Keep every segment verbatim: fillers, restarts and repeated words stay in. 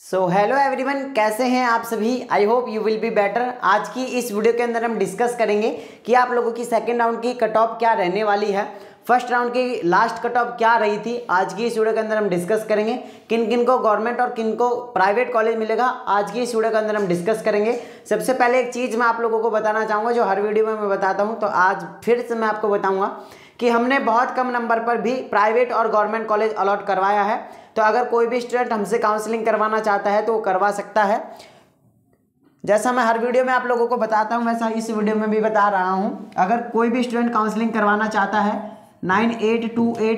So hello everyone, कैसे हैं आप सभी। I hope you will be better. आज की इस वीडियो के अंदर हम डिस्कस करेंगे कि आप लोगों की सेकेंड राउंड की कट ऑफ क्या रहने वाली है, फर्स्ट राउंड की लास्ट कट ऑफ क्या रही थी। आज की इस वीडियो के अंदर हम डिस्कस करेंगे किन किन को गवर्नमेंट और किन को प्राइवेट कॉलेज मिलेगा। आज की इस वीडियो के अंदर हम डिस्कस करेंगे। सबसे पहले एक चीज़ मैं आप लोगों को बताना चाहूँगा जो हर वीडियो में मैं बताता हूँ, तो आज फिर से मैं आपको बताऊँगा कि हमने बहुत कम नंबर पर भी प्राइवेट और गवर्नमेंट कॉलेज अलॉट करवाया है। तो अगर कोई भी स्टूडेंट हमसे काउंसलिंग करवाना चाहता है तो वो करवा सकता है। जैसा मैं हर वीडियो में आप लोगों को बताता हूं वैसा इस वीडियो में भी बता रहा हूं। अगर कोई भी स्टूडेंट काउंसलिंग करवाना चाहता है nine eight two eight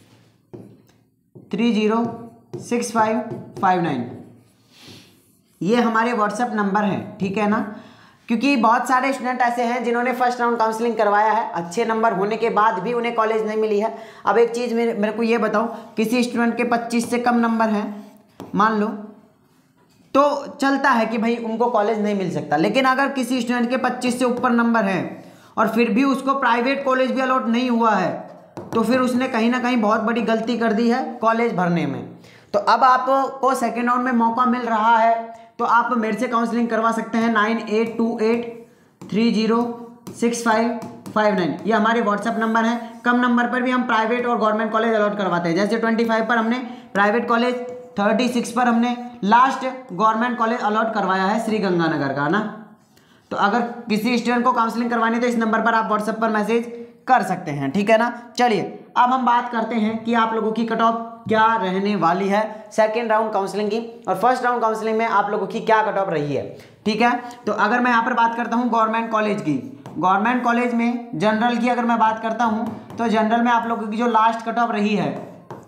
three zero six five five nine, ये हमारे व्हाट्सएप नंबर हैं, ठीक है ना। क्योंकि बहुत सारे स्टूडेंट ऐसे हैं जिन्होंने फर्स्ट राउंड काउंसलिंग करवाया है, अच्छे नंबर होने के बाद भी उन्हें कॉलेज नहीं मिली है। अब एक चीज़ मेरे मेरे को ये बताओ, किसी स्टूडेंट के पच्चीस से कम नंबर हैं मान लो, तो चलता है कि भाई उनको कॉलेज नहीं मिल सकता। लेकिन अगर किसी स्टूडेंट के पच्चीस से ऊपर नंबर हैं और फिर भी उसको प्राइवेट कॉलेज भी अलॉट नहीं हुआ है, तो फिर उसने कहीं ना कहीं बहुत बड़ी गलती कर दी है कॉलेज भरने में। तो अब आपको सेकेंड राउंड में मौका मिल रहा है, तो आप मेरे से काउंसलिंग करवा सकते हैं nine eight two eight three zero six five five nine, ये हमारे व्हाट्सएप नंबर है। कम नंबर पर भी हम प्राइवेट और गवर्नमेंट कॉलेज अलॉट करवाते हैं। जैसे पच्चीस पर हमने प्राइवेट कॉलेज, छत्तीस पर हमने लास्ट गवर्नमेंट कॉलेज अलॉट करवाया है श्री गंगानगर का ना। तो अगर किसी स्टूडेंट को काउंसलिंग करवानी है तो इस नंबर पर आप व्हाट्सएप पर मैसेज कर सकते हैं, ठीक है ना। चलिए अब हम बात करते हैं कि आप लोगों की कट ऑफ क्या रहने वाली है सेकेंड राउंड काउंसलिंग की, और फर्स्ट राउंड काउंसलिंग में आप लोगों की क्या कट ऑफ रही है, ठीक है। तो अगर मैं यहाँ पर बात करता हूँ गवर्नमेंट कॉलेज की, गवर्नमेंट कॉलेज में जनरल की अगर मैं बात करता हूँ तो जनरल में आप लोगों की जो लास्ट कट ऑफ रही है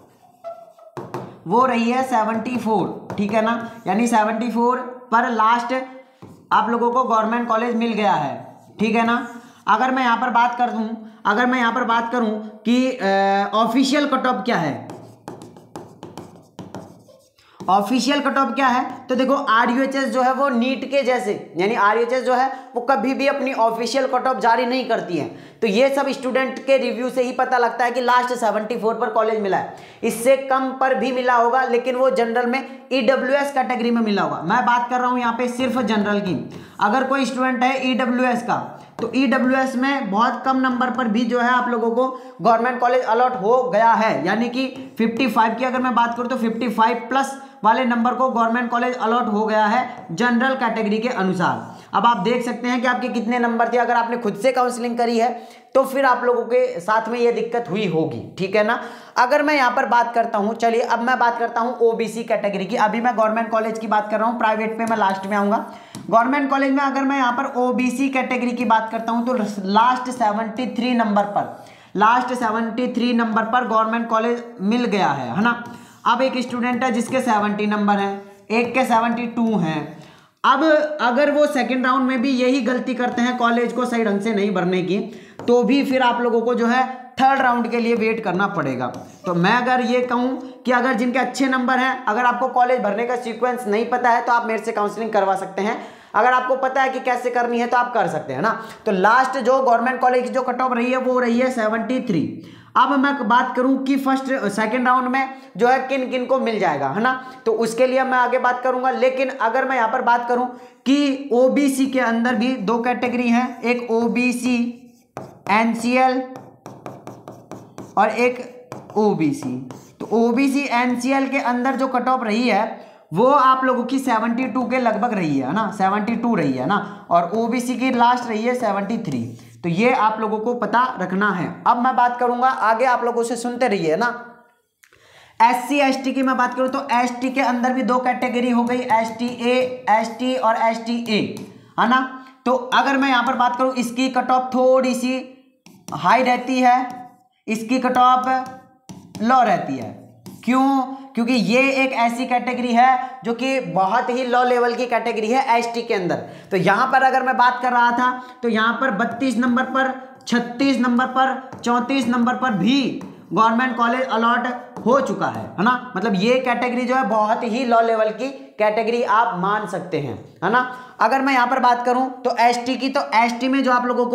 वो रही है सेवेंटी फोर, ठीक है ना। यानी सेवेंटी फोर पर लास्ट आप लोगों को गवर्नमेंट कॉलेज मिल गया है, ठीक है ना। अगर मैं यहाँ पर बात कर दूँ अगर मैं यहाँ पर बात करूँ कि ऑफिशियल कट ऑफ क्या है, ऑफिशियल कट ऑफ क्या है, तो देखो आरयूएचएस जो है वो नीट के जैसे, यानी आरयूएचएस जो है वो कभी भी अपनी ऑफिशियल कट ऑफ जारी नहीं करती है। तो ये सब स्टूडेंट के रिव्यू से ही पता लगता है कि लास्ट चौहत्तर पर कॉलेज मिला है। इससे कम पर भी मिला होगा, लेकिन वो जनरल में ईडब्ल्यूएस कैटेगरी में मिला होगा। मैं बात कर रहा हूँ यहाँ पे सिर्फ जनरल की। अगर कोई स्टूडेंट है ईडब्ल्यूएस का, तो ईडब्ल्यूएस में बहुत कम नंबर पर भी जो है आप लोगों को गवर्नमेंट कॉलेज अलॉट हो गया है। यानी कि पचपन की अगर मैं बात करूँ तो पचपन प्लस वाले नंबर को गवर्नमेंट कॉलेज अलॉट हो गया है जनरल कैटेगरी के अनुसार। अब आप देख सकते हैं कि आपके कितने नंबर थे। अगर आपने खुद से काउंसलिंग करी है तो फिर आप लोगों के साथ में ये दिक्कत हुई होगी, ठीक है ना। अगर मैं यहाँ पर बात करता हूँ, चलिए अब मैं बात करता हूँ ओबीसी कैटेगरी की। अभी मैं गवर्नमेंट कॉलेज की बात कर रहा हूँ, प्राइवेट पे मैं लास्ट में आऊँगा। गवर्नमेंट कॉलेज में अगर मैं यहाँ पर ओबीसी कैटेगरी की बात करता हूँ तो लास्ट सेवेंटी थ्री नंबर पर लास्ट सेवेंटी थ्री नंबर पर गवर्नमेंट कॉलेज मिल गया है, है ना। अब एक स्टूडेंट है जिसके सत्तर नंबर हैं, एक के बहत्तर हैं। अब अगर वो सेकंड राउंड में भी यही गलती करते हैं कॉलेज को सही ढंग से नहीं भरने की, तो भी फिर आप लोगों को जो है थर्ड राउंड के लिए वेट करना पड़ेगा। तो मैं अगर ये कहूँ कि अगर जिनके अच्छे नंबर हैं, अगर आपको कॉलेज भरने का सीक्वेंस नहीं पता है तो आप मेरे से काउंसलिंग करवा सकते हैं। अगर आपको पता है कि कैसे करनी है तो आप कर सकते हैं ना। तो लास्ट जो गवर्नमेंट कॉलेज की जो कट ऑफ रही है वो रही है सेवेंटी थ्री। अब मैं बात करूं कि फर्स्ट सेकंड राउंड में जो है किन किन को मिल जाएगा, है ना, तो उसके लिए मैं आगे बात करूंगा। लेकिन अगर मैं यहां पर बात करूं कि ओबीसी के अंदर भी दो कैटेगरी हैं, एक ओबीसी एनसीएल और एक ओबीसी। तो ओबीसी एनसीएल के अंदर जो कट ऑफ रही है वो आप लोगों की बहत्तर के लगभग रही है ना, बहत्तर रही है ना, और ओबीसी की लास्ट रही है तिहत्तर। तो ये आप लोगों को पता रखना है। अब मैं बात करूंगा आगे, आप लोगों से सुनते रहिए ना। एस सी एस टी की मैं बात करूं तो एस टी के अंदर भी दो कैटेगरी हो गई, S T A S T और एस टी ए, है ना। तो अगर मैं यहां पर बात करूं, इसकी कट ऑफ थोड़ी सी हाई रहती है, इसकी कट ऑफ लो रहती है। क्यों? क्योंकि ये एक ऐसी कैटेगरी है जो कि बहुत ही लो लेवल की कैटेगरी है एसटी के अंदर। तो यहाँ पर अगर मैं बात कर रहा था तो यहाँ पर बत्तीस नंबर पर, छत्तीस नंबर पर, चौंतीस नंबर पर भी गवर्नमेंट कॉलेज अलॉट हो चुका है, है ना। मतलब ये कैटेगरी जो है बहुत ही लो लेवल की कैटेगरी आप मान सकते हैं, है ना। अगर मैं यहाँ पर बात करूँ तो एसटी की, तो एसटी में जो आप लोगों को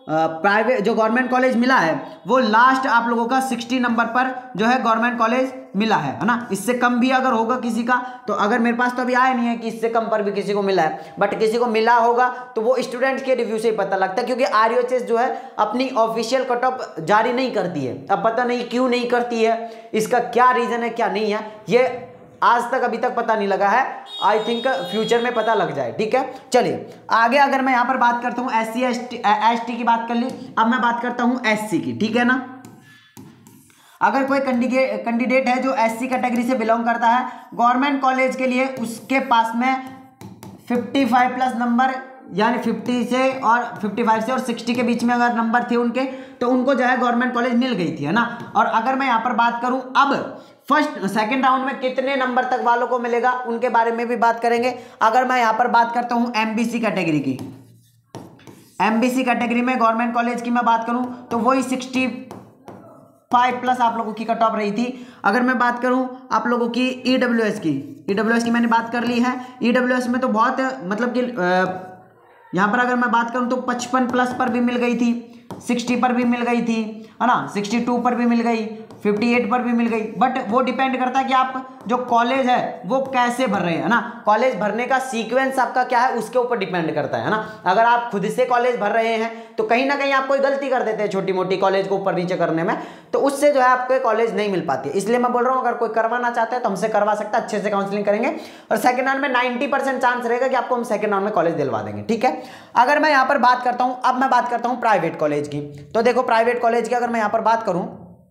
प्राइवेट जो गवर्नमेंट कॉलेज मिला है वो लास्ट आप लोगों का सिक्सटी नंबर पर जो है गवर्नमेंट कॉलेज मिला है है ना। इससे कम भी अगर होगा किसी का, तो अगर मेरे पास तो अभी आया नहीं है कि इससे कम पर भी किसी को मिला है, बट किसी को मिला होगा तो वो स्टूडेंट्स के रिव्यू से ही पता लगता है, क्योंकि आरयूएचएस जो है अपनी ऑफिशियल कट ऑफ जारी नहीं करती है। अब पता नहीं क्यों नहीं करती है, इसका क्या रीजन है क्या नहीं है, ये आज तक अभी तक पता नहीं लगा है। आई थिंक फ्यूचर में पता लग जाए। ठीक है, चलिए आगे अगर मैं यहाँ पर बात करता हूँ S C S T S T की बात कर ली, अब मैं बात करता हूँ एस सी की। ठीक है ना, अगर कोई कैंडिडेट कैंडिडेट है जो एस सी कैटेगरी से बिलोंग करता है गवर्नमेंट कॉलेज के लिए, उसके पास में पचपन प्लस नंबर यानी पचास से और पचपन से और साठ के बीच में अगर नंबर थे उनके, तो उनको जो है गवर्नमेंट कॉलेज मिल गई थी, है ना। और अगर मैं यहाँ पर बात करूँ अब फर्स्ट सेकंड राउंड में कितने नंबर तक वालों को मिलेगा उनके बारे में भी बात करेंगे। अगर मैं यहाँ पर बात करता हूँ एमबीसी कैटेगरी की, एमबीसी कैटेगरी में गवर्नमेंट कॉलेज की मैं बात करूँ तो वही सिक्सटी फाइव प्लस आप लोगों की कट ऑफ रही थी। अगर मैं बात करूं आप लोगों की ईडब्ल्यूएस की, ईडब्ल्यूएस की मैंने बात कर ली है। ईडब्ल्यूएस में तो बहुत मतलब कि यहाँ पर अगर मैं बात करूं तो पचपन प्लस पर भी मिल गई थी, साठ पर भी मिल गई थी, है ना, बासठ पर भी मिल गई, अट्ठावन पर भी मिल गई। बट वो डिपेंड करता है कि आप जो कॉलेज है वो कैसे भर रहे हैं, है ना। कॉलेज भरने का सीक्वेंस आपका क्या है उसके ऊपर डिपेंड करता है, है ना। अगर आप खुद से कॉलेज भर रहे हैं तो कहीं ना कहीं आप कोई गलती कर देते हैं छोटी मोटी कॉलेज को ऊपर नीचे करने में, तो उससे जो है आपको कॉलेज नहीं मिल पाती है। इसलिए मैं बोल रहा हूँ अगर कोई करवाना चाहता है तो हमसे करवा सकता है, अच्छे से काउंसलिंग करेंगे और सेकंड राउंड में नाइन्टी परसेंट चांस रहेगा कि आपको हम सेकंड राउंड में कॉलेज दिलवा देंगे। ठीक है, अगर मैं यहाँ पर बात करता हूँ, अब मैं बात करता हूँ प्राइवेट कॉलेज की। तो देखो प्राइवेट कॉलेज की अगर मैं यहाँ पर बात करूँ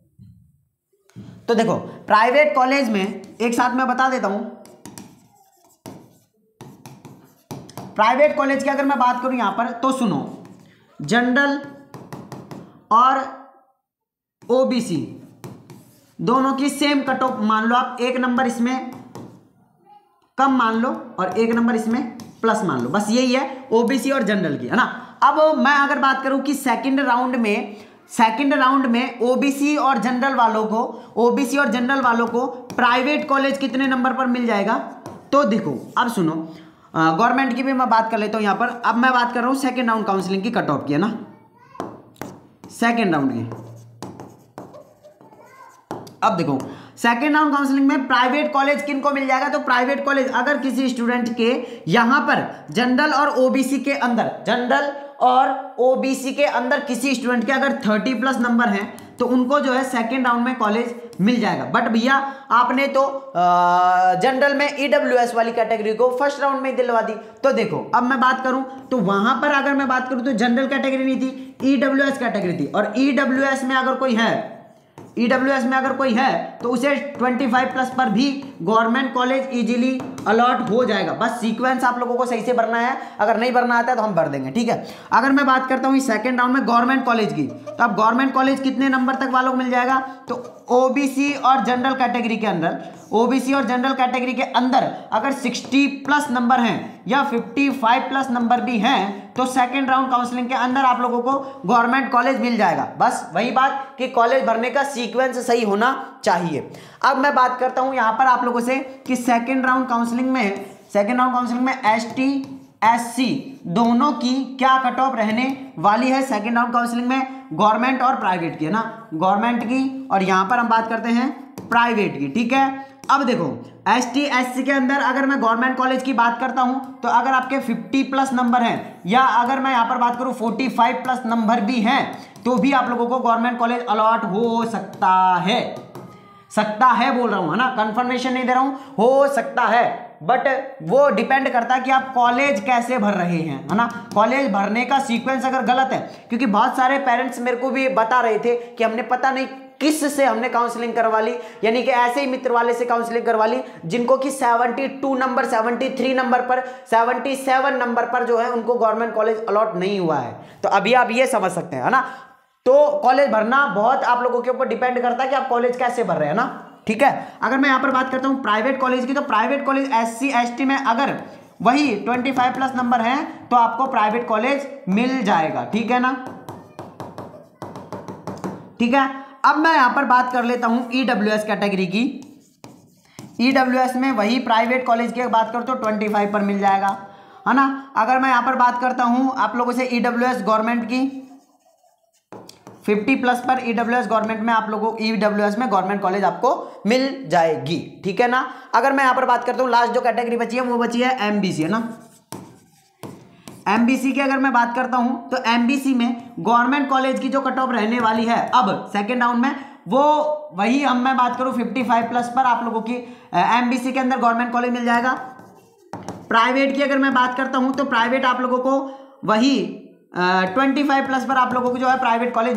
तो देखो प्राइवेट कॉलेज में एक साथ मैं बता देता हूं, प्राइवेट कॉलेज की अगर मैं बात करूं यहां पर तो सुनो, जनरल और ओबीसी दोनों की सेम कट ऑफ मान लो आप, एक नंबर इसमें कम मान लो और एक नंबर इसमें प्लस मान लो, बस यही है ओबीसी और जनरल की, है ना। अब मैं अगर बात करूं कि सेकंड राउंड में सेकंड राउंड में ओबीसी और जनरल वालों को ओबीसी और जनरल वालों को प्राइवेट कॉलेज कितने नंबर पर मिल जाएगा, तो देखो अब सुनो, गवर्नमेंट की भी मैं बात कर लेता हूं यहां पर। अब मैं बात कर रहा हूं सेकंड राउंड काउंसलिंग की कट ऑफ की, है ना, सेकंड राउंड की। अब देखो सेकंड राउंड काउंसलिंग में प्राइवेट कॉलेज किनको मिल जाएगा, तो प्राइवेट कॉलेज अगर किसी स्टूडेंट के यहां पर जनरल और ओबीसी के अंदर जनरल और ओबीसी के अंदर किसी स्टूडेंट के अगर तीस प्लस नंबर हैं तो उनको जो है सेकंड राउंड में कॉलेज मिल जाएगा। बट भैया आपने तो जनरल में ईडब्ल्यूएस वाली कैटेगरी को फर्स्ट राउंड में दिलवा दी, तो देखो अब मैं बात करूं तो वहां पर अगर मैं बात करूं तो जनरल कैटेगरी नहीं थी, ईडब्ल्यूएस कैटेगरी थी। और ईडब्ल्यूएस में अगर कोई है ईडब्ल्यूएस में अगर कोई है तो उसे पच्चीस प्लस पर भी गवर्नमेंट कॉलेज इजीली अलॉट हो जाएगा। बस सीक्वेंस आप लोगों को सही से भरना है, अगर नहीं भरना आता है तो हम भर देंगे। ठीक है, अगर मैं बात करता हूँ सेकंड राउंड में गवर्नमेंट कॉलेज की, तो अब गवर्नमेंट कॉलेज कितने नंबर तक वालों को मिल जाएगा, तो ओबीसी और जनरल कैटेगरी के अंदर ओबीसी और जनरल कैटेगरी के अंदर अगर साठ प्लस नंबर हैं या पचपन प्लस नंबर भी हैं तो सेकंड राउंड काउंसलिंग के अंदर आप लोगों को गवर्नमेंट कॉलेज मिल जाएगा। बस वही बात कि कॉलेज भरने का सीक्वेंस सही होना चाहिए। अब मैं बात करता हूं यहां पर आप लोगों से कि सेकंड राउंड काउंसलिंग में सेकंड राउंड काउंसलिंग में एसटी एससी दोनों की क्या कट ऑफ रहने वाली है सेकंड राउंड काउंसलिंग में, गवर्नमेंट और प्राइवेट की, है ना, गवर्नमेंट की और यहां पर हम बात करते हैं प्राइवेट की। ठीक है, अब देखो एस टी एस सी के अंदर अगर मैं गवर्नमेंट कॉलेज की बात करता हूं तो अगर आपके पचास प्लस नंबर हैं या अगर मैं यहां पर बात करूं पैंतालीस प्लस नंबर भी हैं तो भी आप लोगों को गवर्नमेंट कॉलेज अलॉट हो सकता है। सकता है बोल रहा हूं, है ना, कंफर्मेशन नहीं दे रहा हूं, हो सकता है, बट वो डिपेंड करता है कि आप कॉलेज कैसे भर रहे हैं, है ना। कॉलेज भरने का सीक्वेंस अगर गलत है, क्योंकि बहुत सारे पेरेंट्स मेरे को भी बता रहे थे कि हमने पता नहीं किस से हमने काउंसलिंग करवा ली, यानी कि ऐसे ही मित्र वाले से काउंसलिंग करवा ली जिनको कि बहत्तर नंबर तिहत्तर नंबर पर सतहत्तर नंबर पर जो है उनको गवर्नमेंट कॉलेज अलॉट नहीं हुआ है। तो अभी आप ये समझ सकते हैं, है ना। तो कॉलेज भरना बहुत आप लोगों के ऊपर डिपेंड करता है कि आप कॉलेज कैसे भर रहे हैं ना। ठीक है, अगर मैं यहां पर बात करता हूं प्राइवेट कॉलेज की, तो private college S C S T में अगर वही पच्चीस प्लस नंबर है तो आपको प्राइवेट कॉलेज मिल जाएगा। ठीक है ना, ठीक है। अब मैं यहां पर बात कर लेता हूं ईडब्ल्यूएस कैटेगरी की। ईडब्ल्यूएस में वही प्राइवेट कॉलेज की बात करो तो पच्चीस पर मिल जाएगा, है ना। अगर मैं यहां पर बात करता हूं आप लोगों से ईडब्ल्यूएस गवर्नमेंट की, फिफ्टी प्लस पर ईडब्ल्यूएस गवर्नमेंट में आप लोगों को ईडब्ल्यूएस में गवर्नमेंट कॉलेज आपको मिल जाएगी, ठीक है ना। अगर मैं यहां पर बात करता हूं, लास्ट जो कैटेगरी बची है वो बची है एमबीसी, है ना। एमबीसी की अगर मैं बात करता हूं तो एमबीसी में गवर्नमेंट कॉलेज की जो कट ऑफ रहने वाली है अब सेकेंड राउंड में, वो वही हम मैं बात करूं पचपन प्लस पर आप लोगों की एमबीसी के अंदर गवर्नमेंट कॉलेज मिल जाएगा। प्राइवेट की अगर मैं बात करता हूं तो प्राइवेट आप लोगों को वही ट्वेंटी फाइव प्लस पर आप लोगों को जो है प्राइवेट कॉलेज